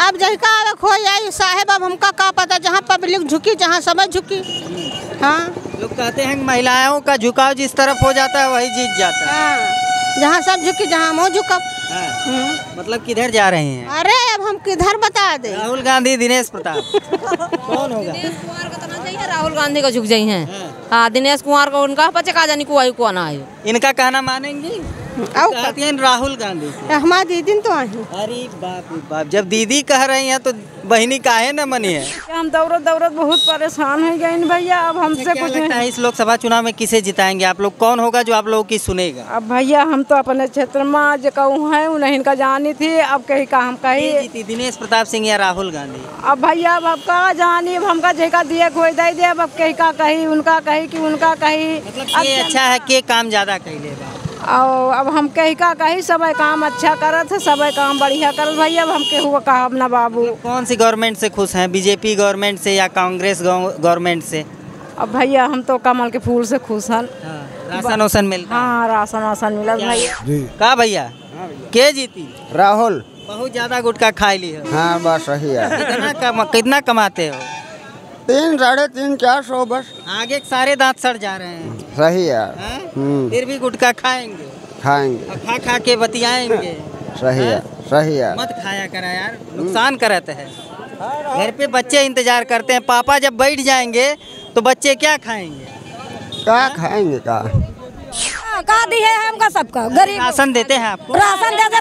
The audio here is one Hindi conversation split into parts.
अब जही का खो जाए साहेब, अब हमका का पता, जहाँ पब्लिक झुकी, जहाँ समझ झुकी। हाँ, लोग कहते हैं महिलाओं का झुकाव जिस तरफ हो जाता है वही जीत जाता है। हाँ, जहाँ सब झुकी, जहाँ हम झुकब। मतलब किधर जा रहे हैं? अरे अब हम किधर बता दे। राहुल गांधी, दिनेश प्रताप, कौन होगा? दिनेश कुमार का तो ना चाहिए, राहुल गांधी का झुक जाई हैं। हाँ, दिनेश कुमार को उनका बच्चे का जानी को आई को ना आयो। इनका कहना मानेंगी? कहती हैं राहुल गांधी। हमारी दीदी तो आई। अरे बाप रे बाप, जब दीदी कह रही हैं तो बहनी काहे न मनी है? हम दौड़त दौड़त बहुत परेशान हो गए भैया। अब हमसे क्या लगता है इस लोकसभा चुनाव में किसे जिताएंगे आप लोग? कौन होगा जो आप लोगों की सुनेगा? अब भैया हम तो अपने क्षेत्र में जो कहूँ है उन्हें का जानी थी। अब कहीं का हम कही दिनेश प्रताप सिंह या राहुल गांधी? अब भैया अब का जानी, अब हमका जेका दिए कोई दे दे। अब कहीं का कही, उनका कही कि उनका कही। मतलब ये अच्छा है के काम ज्यादा कही और अब हम कहीं का कही सब काम अच्छा करत है, सब काम बढ़िया करत भैया। अब हम केहू कहा ना बाबू। कौन सी गवर्नमेंट से खुश हैं? बीजेपी गवर्नमेंट से या कांग्रेस गवर्नमेंट से? अब भैया हम तो कमल के फूल से खुश हैं। राशन वासन मिलता? हाँ, राशन वासन मिला भैया। का भैया के जीती? राहुल। बहुत ज्यादा गुटखा खा ली है। हाँ बस सही है। कितना कमाते हो? 300, 350, 400 बस। आगे सारे दांत सड़ जा रहे हैं। सही है। फिर भी गुटखा खाएंगे? खाएंगे। खा खा के बतियाएंगे। सही है, सही है। मत खाया करा यार, नुकसान करते हैं। घर पे बच्चे इंतजार करते हैं, पापा जब बैठ जाएंगे तो बच्चे क्या खाएंगे? क्या खाएंगे का? का दी है हमका सबका गरीब। राशन देते हैं आपको? राशन देते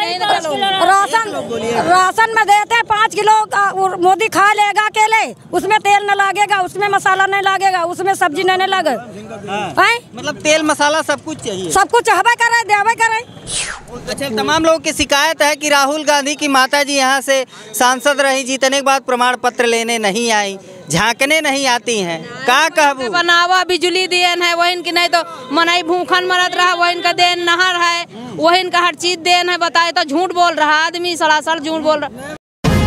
राशन में देते 5 किलो मोदी खा लेगा अकेले। उसमें तेल न लगेगा, उसमें मसाला नहीं लगेगा, उसमें सब्जी नहीं लगे। मतलब तेल मसाला सब कुछ चाहिए? सब कुछ हवा करे, देवे करे। अच्छा, तमाम लोगों की शिकायत है कि राहुल गांधी की माताजी यहाँ से सांसद रही, जीतने के बाद प्रमाण पत्र लेने नहीं आई, झांकने नहीं आती हैं। का कहबू? बनावा बिजली देन है वही की, नहीं तो मनाई भूखन मरत रहा वही का देन, नहर है वही का, हर चीज देन है। बताए तो झूठ बोल रहा आदमी, सरासर झूठ बोल रहा।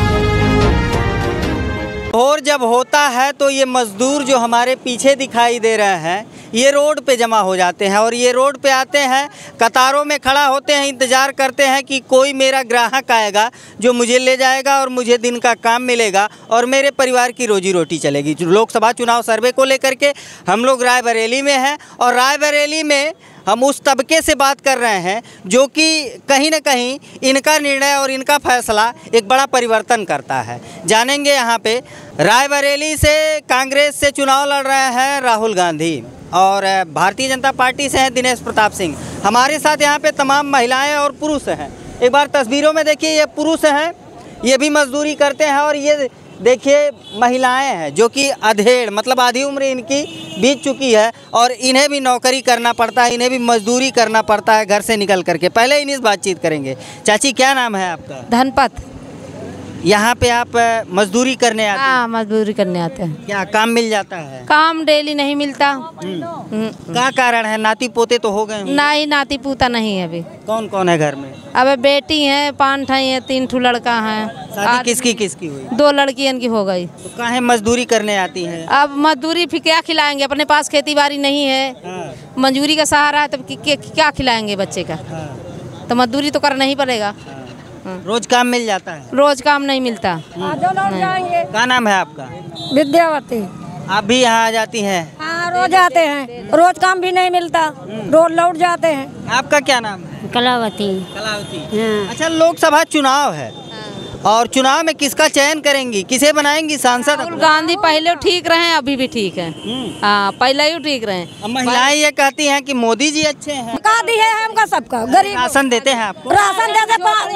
और जब होता है तो ये मजदूर जो हमारे पीछे दिखाई दे रहे हैं ये रोड पे जमा हो जाते हैं और ये रोड पे आते हैं, कतारों में खड़ा होते हैं, इंतज़ार करते हैं कि कोई मेरा ग्राहक आएगा जो मुझे ले जाएगा और मुझे दिन का काम मिलेगा और मेरे परिवार की रोजी रोटी चलेगी। लोकसभा चुनाव सर्वे को लेकर के हम लोग रायबरेली में हैं और रायबरेली में हम उस तबके से बात कर रहे हैं जो कि कहीं ना कहीं इनका निर्णय और इनका फैसला एक बड़ा परिवर्तन करता है। जानेंगे यहाँ पे रायबरेली से कांग्रेस से चुनाव लड़ रहे हैं राहुल गांधी और भारतीय जनता पार्टी से हैं दिनेश प्रताप सिंह। हमारे साथ यहाँ पे तमाम महिलाएं और पुरुष हैं। एक बार तस्वीरों में देखिए, ये पुरुष हैं, ये भी मजदूरी करते हैं और ये देखिए महिलाएं हैं जो कि अधेड़ मतलब आधी उम्र इनकी बीत चुकी है और इन्हें भी नौकरी करना पड़ता है, इन्हें भी मजदूरी करना पड़ता है घर से निकल करके। पहले इन्हीं से बातचीत करेंगे। चाची क्या नाम है आपका? धनपत। यहाँ पे आप मजदूरी करने आते हैं? हाँ, मजदूरी करने आते हैं। क्या काम मिल जाता है? काम डेली नहीं मिलता। क्या कारण है? नाती पोते तो हो गए? नहीं, नाती पोता नहीं है अभी। कौन कौन है घर में? अब बेटी है, 5 ठाई है, 3 ठू लड़का है। शादी किसकी किसकी हुई? 2 लड़कियन की हो गई। तो काहे मजदूरी करने आती है? अब मजदूरी फिर क्या खिलाएंगे? अपने पास खेती बाड़ी नहीं है, मजदूरी का सहारा है, तब क्या खिलाएंगे बच्चे का? तो मजदूरी तो करना ही पड़ेगा। रोज काम मिल जाता है? रोज काम नहीं मिलता। क्या नाम है आपका? विद्यावती। आप भी यहाँ आ जाती हैं? हाँ, रोज आते हैं, रोज काम भी नहीं मिलता, रोज लौट जाते हैं। आपका क्या नाम है? कलावती। कलावती। अच्छा, लोकसभा चुनाव है और चुनाव में किसका चयन करेंगी, किसे बनाएंगी सांसद? राहुल गांधी पहले ठीक रहे, अभी भी ठीक है। हाँ, पहले ही ठीक रहे। अब महिलाएं ये कहती हैं कि मोदी जी अच्छे हैं। का दी है हमका सबका गरीब। राशन देते हैं आपको? राशन देते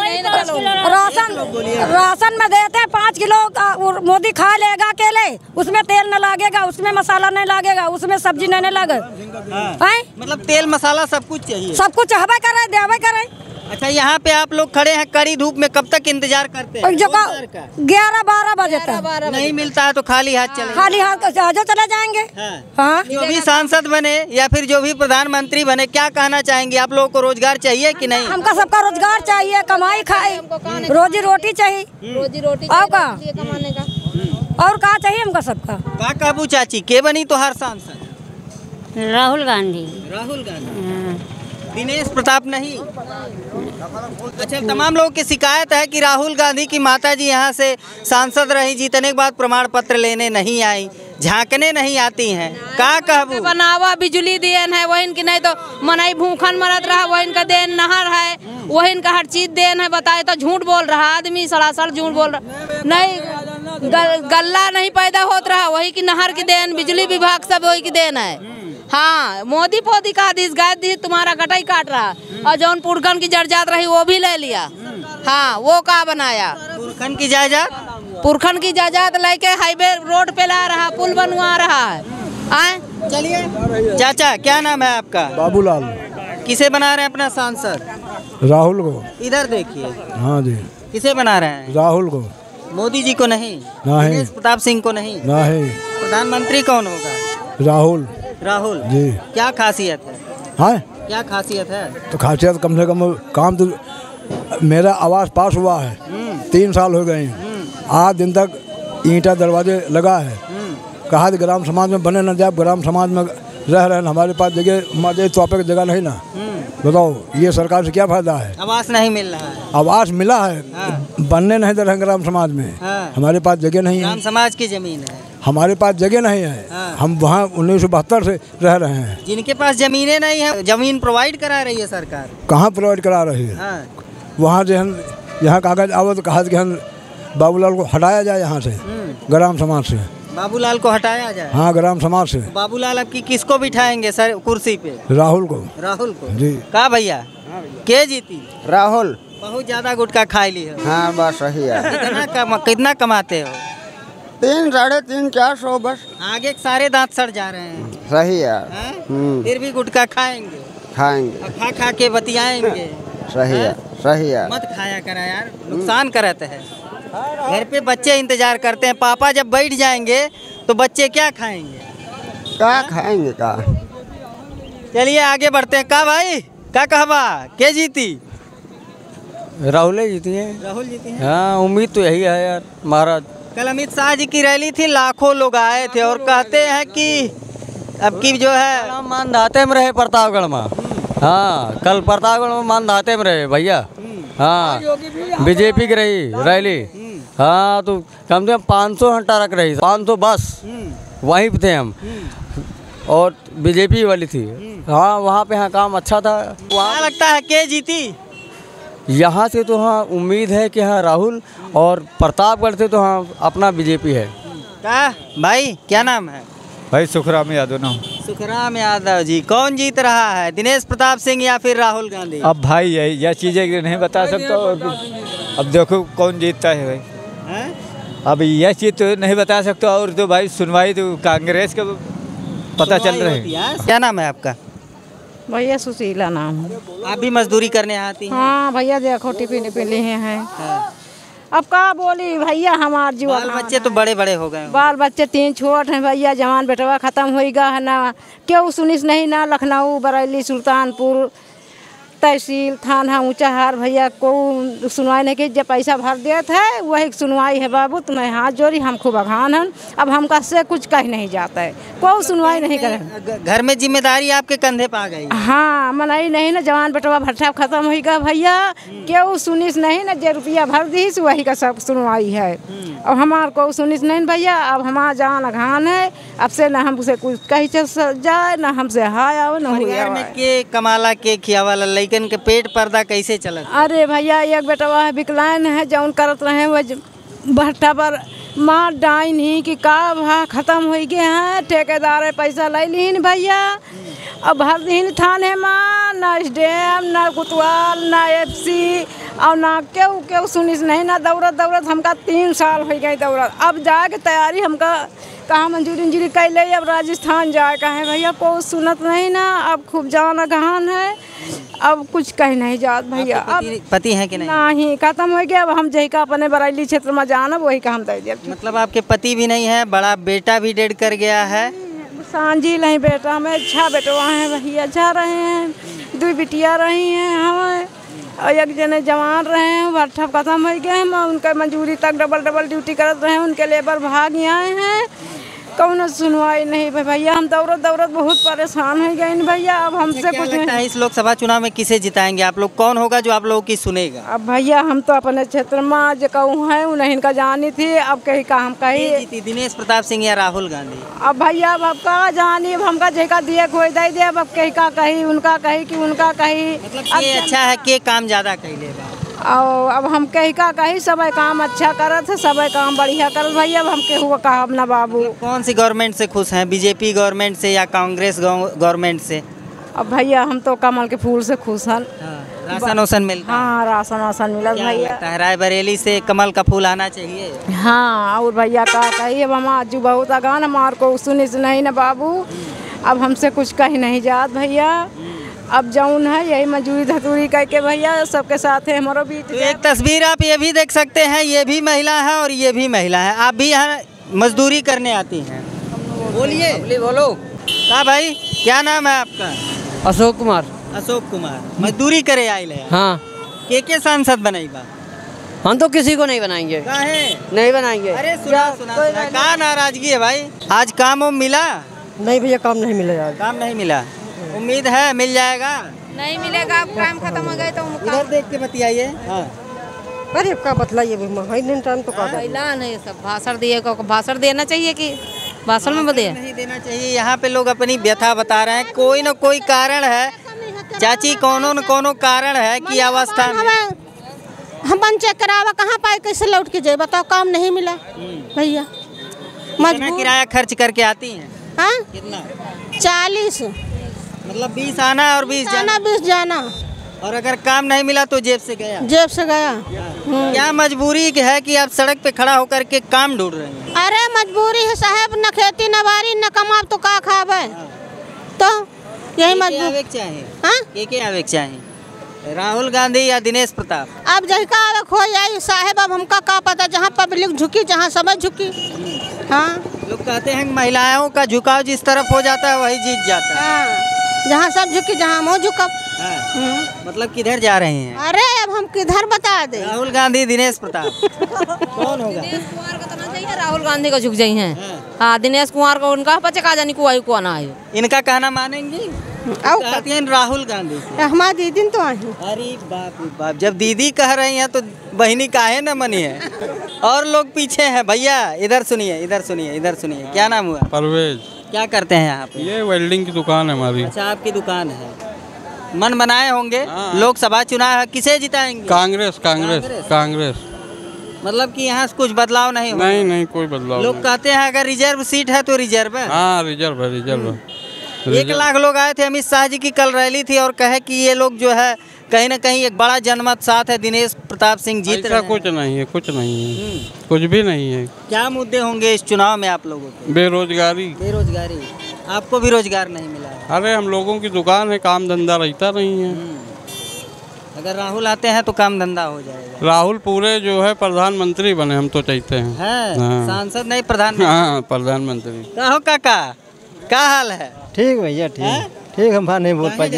राशन में देते 5 किलो मोदी खा लेगा अकेले। उसमें तेल न लगेगा, उसमें मसाला नहीं लगेगा, उसमें सब्जी नहीं लगे। मतलब तेल मसाला सब कुछ चाहिए? सब कुछ हवा करे, देवे करे। अच्छा, यहाँ पे आप लोग खड़े हैं कड़ी धूप में, कब तक इंतजार करते हैं? 11-12 बजे तक। नहीं मिलता है तो खाली हाथ चले? खाली हाथ जो चले जाएंगे। हाँ। जो भी सांसद बने या फिर जो भी प्रधानमंत्री बने, क्या कहना चाहेंगे? आप लोगों को रोजगार चाहिए कि नहीं? हमका सबका रोजगार चाहिए, कमाई खाई, रोजी रोटी चाहिए। रोजी रोटी और का कमाने का और का चाहिए हमका सबका। का काबू चाची के बनी तो हर सांसद? राहुल गांधी। राहुल गांधी। दिनेश प्रताप नहीं। अच्छा, तमाम लोगों की शिकायत है कि राहुल गांधी की माता जी यहाँ से सांसद रही, जीतने के बाद प्रमाण पत्र लेने नहीं आई, झांकने नहीं आती हैं। का कहबू बनावा बिजली देन है वही की, नहीं तो मनाई भूखन मरत रहा वही का देन, नहर है वही का हर चीज देन है। बताए तो झूठ बोल रहा आदमी, सरासर झूठ बोल रहा। नहीं गल्ला नहीं पैदा होत रहा वही की, नहर की देन, बिजली विभाग सब वही की देन है। हाँ, मोदी पोदी का दिस गाय दी तुम्हारा कटाई काट रहा, और जौन पुरखन की जर्जात रही वो भी ले लिया। हाँ, वो का बनाया पुरखन की जायदाद, पुरखन की जायदाद लेके हाईवे रोड पे ला रहा, पुल बनवा रहा है। आए चलिए चाचा, क्या नाम है आपका? बाबूलाल। किसे बना रहे हैं अपना सांसद? राहुल को। इधर देखिए। हाँ जी। किसे बना रहे हैं? राहुल को। मोदी जी को नहीं? नहीं। दिनेश प्रताप सिंह को नहीं? नहीं। प्रधानमंत्री कौन होगा? राहुल। राहुल जी। क्या खासियत है? हाँ, क्या खासियत है? तो खासियत कम से कम काम तो मेरा आवास पास हुआ है, 3 साल हो गए हैं, आज दिन तक ईंटा दरवाजे लगा है। कहा कि ग्राम समाज में बने न जाए, ग्राम समाज में रह रहे हैं, हमारे पास जगह हमारे तौर पे जगह नहीं ना। बताओ ये सरकार से क्या फायदा है? आवास नहीं मिल रहा है। आवास मिला है, बनने नहीं दे रहे ग्राम समाज में। हमारे पास जगह नहीं है। ग्राम समाज की जमीन है, हमारे पास जगह नहीं है। हम वहाँ 1972 से रह रहे हैं। जिनके पास जमीनें नहीं है, जमीन प्रोवाइड करा रही है सरकार। कहाँ प्रोवाइड करा रही है? वहाँ से हम यहाँ कागज आवत तो कहा कि हम बाबूलाल को हटाया जाए यहाँ से, ग्राम समाज से। बाबूलाल को हटाया जाए? हाँ, ग्राम समाज से। बाबूलाल अब की किसको बिठाएंगे सर कुर्सी पे? राहुल को। राहुल को जी। का भैया के जीती? राहुल। बहुत ज्यादा गुटखा खा ली है। हाँ बस सही है। कितना कमाते हो? 3, 350, 400 बस। आगे सारे दांत सड़ जा रहे हैं। सही है। फिर भी गुटखा खाएंगे? खाएंगे। खा खा के बतियाएंगे। सही है, सही है। मत खाया करा यार, नुकसान करते हैं। घर पे बच्चे इंतजार करते हैं, पापा जब बैठ जाएंगे तो बच्चे क्या खाएंगे? क्या खाएंगे का? चलिए आगे बढ़ते हैं। का भाई क्या कहबा के जीती? राहुल जीती है। राहुल जीती है। हाँ, उम्मीद तो यही है यार महाराज। कल अमित शाह जी की रैली थी, लाखों लोग आए थे और कहते हैं कि अब की जो है मानधाते में रहे प्रतापगढ़ में। हाँ, कल प्रतापगढ़ में मानधाते में रहे भैया। हाँ, बीजेपी की रही रैली। हाँ, तो कम से कम 500 ट्रक रही, 500 बस वहीं पे थे हम, और बीजेपी वाली थी। हाँ, वहाँ पे हाँ काम अच्छा था। वहाँ लगता है के जीती? यहाँ से तो हाँ उम्मीद है कि हाँ राहुल, और प्रतापगढ़ से तो हाँ अपना बीजेपी है। क्या भाई क्या नाम है? भाई सुखराम यादव नाम। सुखराम यादव जी। कौन जीत रहा है, दिनेश प्रताप सिंह या फिर राहुल गांधी? अब भाई यह चीज़ें नहीं बता सकता। अब देखो कौन जीतता है भाई। अब यह चीज़ तो नहीं बता सकता, और तो भाई सुनवाई तो कांग्रेस का पता चल रहा है। क्या नाम है आपका? भैया सुशीला नाम है। आप भी मजदूरी करने आती हैं? हाँ भैया, देखो टिफिन लिए हैं। अब का बोली भैया, हमारे जीवन बाल बच्चे तो बड़े बड़े हो गए। बाल बच्चे 3 छोट हैं भैया, जवान बेटवा खत्म हो गया है ना, क्यों सुनिस नहीं ना। लखनऊ, बरेली, सुल्तानपुर तहसील थाना ऊंचा हार भैया को सुनवाई नहीं की। जब पैसा भर देते है वही सुनवाई है बाबू। तुम्हें हाथ जोड़ी, हम खूब अघान हन। अब हमका से कुछ कह नहीं जाता है, कोई सुनवाई नहीं करे। घर में जिम्मेदारी आपके कंधे पे आ गई। हाँ, मनाई नहीं ना, जवान बेटवा भट्टा खत्म हो गया भैया, क्यों सुनिस नहीं ना। जे रुपया भर दी वही का सब सुनवाई है। अब हमार को सुनिस नहीं भैया, अब हमारा जान अघान है। अब से न हमसे कुछ कही चल जाए, न हमसे हाय आओ न हुआ। के कमाला के खियावाला लइकन के पेट पर्दा कैसे चलत? अरे भैया, एक बेटवा है विकलांग है, जौन करत रहे वो भट्टा पर मार डाइन ही कि का भा खत्म हो गए हैं। ठेकेदार पैसा ले ली भैया, अब भर दी थाने में, ना SDM, ना कुतवाल, ना FC, और ना क्यों सुनिस नहीं ना। दौड़त हमका 3 साल हो गए दौड़त। अब जाके तैयारी हमका कहाँ मंजूरी कैले, अब राजस्थान जाए का है भैया, कोई सुनत नहीं ना। अब खूब जाना गहन है, अब कुछ कह नहीं जात भैया। अब पति है कि नहीं? नहीं, खत्म हो गया। अब हम जही का अपने बरेली क्षेत्र में जाना, वही का हम दे दिया। मतलब आपके पति भी नहीं है, बड़ा बेटा भी डेड कर गया है? सांझी नहीं बेटा में 6 बेटवा हैं भैया, जा रहे हैं। 2 बिटिया रही हैं हमें, और एक जने जवान रहे हैं, भट्ठा खत्म हो गए हैं। उनका मजूरी तक डबल ड्यूटी करते रहे, उनके लेबर भाग आए हैं। कौन सुनवाई नहीं भैया। हम दौड़त बहुत परेशान हो गए भैया। अब हमसे क्या कुछ लगता नहीं। है इस लोकसभा चुनाव में किसे जिताएंगे आप लोग? कौन होगा जो आप लोगों की सुनेगा? अब भैया हम तो अपने क्षेत्र में जो कहूँ है उन्हें इनका जानी थी। अब कहीं का हम कहीं जीती दिनेश प्रताप सिंह या राहुल गांधी? अब भैया अब का जानी। अब हमका जेका दिए खोई दे अब कहीं का कहीं उनका कहीं कि उनका कहीं। मतलब ये अच्छा है कि काम ज्यादा कहिलेगा? और अब हम कहीं का कहीं सब काम अच्छा करत है, सब काम बढ़िया करत भैया। अब हम केहू कहा अपना बाबू। कौन सी गवर्नमेंट से खुश हैं? बीजेपी गवर्नमेंट से या कांग्रेस गवर्नमेंट से? अब भैया हम तो कमल के फूल से खुश हैं। राशन वासन मिलता है? हाँ राशन वासन मिलत क्या भैया। लगता है रायबरेली से कमल का फूल आना चाहिए? हाँ और भैया का कही। अब हम आज बहुत आगान हमार को सुनी से नहीं ना बाबू। अब हमसे कुछ कहीं नहीं जात भैया। अब जौन है यही मजदूरी धतूरी करके भैया सबके साथ है हमारो बीच। तो एक तस्वीर आप ये भी देख सकते हैं, ये भी महिला है और ये भी महिला है। आप भी यहाँ मजदूरी करने आती हैं? बोलिए बोलो। हाँ भाई, क्या नाम है आपका? अशोक कुमार। अशोक कुमार। मजदूरी करे आयल है? हाँ। के सांसद बनेगा? हम तो किसी को नहीं बनाएंगे। काहे? नहीं बनाएंगे। अरे सुना क्या नाराजगी है भाई? आज काम मिला? नहीं भैया काम नहीं मिलेगा। काम नहीं मिला? उम्मीद है मिल जाएगा? नहीं मिलेगा। काम खत्म हो गए तो इधर देख के बतियाइए। हाँ। अरे क्या बतलाइए टाइम तो महिला नहीं सब भाषण दिए को भाषण देना चाहिए कि भाषण में बदे नहीं देना चाहिए। यहाँ पे लोग अपनी व्यथा बता रहे हैं। कोई न कोई कारण है चाची, कोनो न कोनो कारण है कि अवस्था में हम चेक करावा कहाँ पाए कैसे लौट के जाए बताओ? काम नहीं मिला भैया। कितना किराया खर्च करके आती हैं? हाँ कितना? 40। मतलब 20 आना और 20 जाना 20 जाना। और अगर काम नहीं मिला तो जेब से गया? जेब से गया। क्या मजबूरी है कि आप सड़क पे खड़ा होकर के काम ढूंढ रहे हैं? अरे मजबूरी है साहब, न खेती न बारी न कमाब तो का खावे। तो यही मजबूरी चाहिए। हाँ के आवे चाहिए? राहुल गांधी या दिनेश प्रताप? अब जही का आवे खो जाए साहब। अब हमका का पता, जहाँ पब्लिक झुकी जहाँ समझ झुकी। हाँ लोग कहते हैं महिलाओं का झुकाव जिस तरफ हो जाता है वही जीत जाता है। हाँ जहाँ सब झुकी जहाँ मुँह झुकब। मतलब किधर जा रहे हैं? अरे अब हम किधर बता दे? राहुल गांधी दिनेश प्रताप कौन होगा? दिनेश कुमार का तो ना चाहिए, राहुल गांधी का झुक जाई हैं। हाँ दिनेश कुमार को उनका बच्चे का जानी को ना आयो। इनका कहना मानेंगी? कहती हैं राहुल गांधी। हमारी दीदी तो आई। अरे बाप रे बाप, जब दीदी कह रही हैं तो बहनी काहे न मनी है? और लोग पीछे हैं भैया। इधर सुनिए, इधर सुनिए, इधर सुनिए। क्या नाम हुआ? परवेज। क्या करते हैं यहाँ पे? ये वेल्डिंग की दुकान है हमारी। अच्छा आपकी दुकान है। मन बनाए होंगे लोकसभा चुनाव है, किसे जिताएंगे? कांग्रेस कांग्रेस कांग्रेस। मतलब कि यहाँ कुछ बदलाव नहीं होगा? नहीं कोई बदलाव। लोग कहते हैं अगर रिजर्व सीट है तो रिजर्व है। हाँ रिजर्व है, रिजर्व है। 1 लाख लोग आए थे। अमित शाह जी की कल रैली थी और कहे कि ये लोग जो है कहीं ना कहीं एक बड़ा जनमत साथ है, दिनेश प्रताप सिंह जीत रहे हैं। कुछ नहीं है, कुछ नहीं है, कुछ भी नहीं है। क्या मुद्दे होंगे इस चुनाव में आप लोगों के? बेरोजगारी। बेरोजगारी। आपको भी रोजगार नहीं मिला है? अरे हम लोगों की दुकान है, काम धंधा रहता नहीं है। अगर राहुल आते हैं तो काम धंधा हो जाएगा। राहुल पूरे जो है प्रधानमंत्री बने, हम तो चाहते हैं। हाँ। सांसद नहीं प्रधानमंत्री। हाँ प्रधानमंत्री। कहो काका, क्या हाल है? ठीक भैया ठीक। हम नहीं बोल पाए।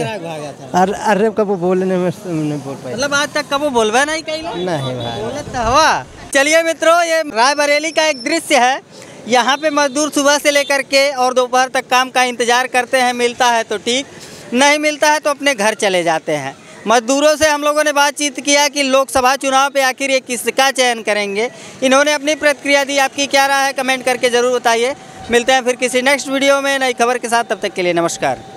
अरे कब बोलने में नहीं बोल पाए। मतलब आज तक कबो बोलवा नहीं कहीं? नहीं भाई। बोलत हुआ। चलिए मित्रों, ये रायबरेली का एक दृश्य है। यहाँ पे मजदूर सुबह से लेकर के और दोपहर तक काम का इंतजार करते हैं। मिलता है तो ठीक, नहीं मिलता है तो अपने घर चले जाते हैं। मजदूरों से हम लोगों ने बातचीत किया कि लोकसभा चुनाव पे आखिर ये किसका चयन करेंगे। इन्होंने अपनी प्रतिक्रिया दी। आपकी क्या राय है कमेंट करके ज़रूर बताइए। मिलते हैं फिर किसी नेक्स्ट वीडियो में नई खबर के साथ। तब तक के लिए नमस्कार।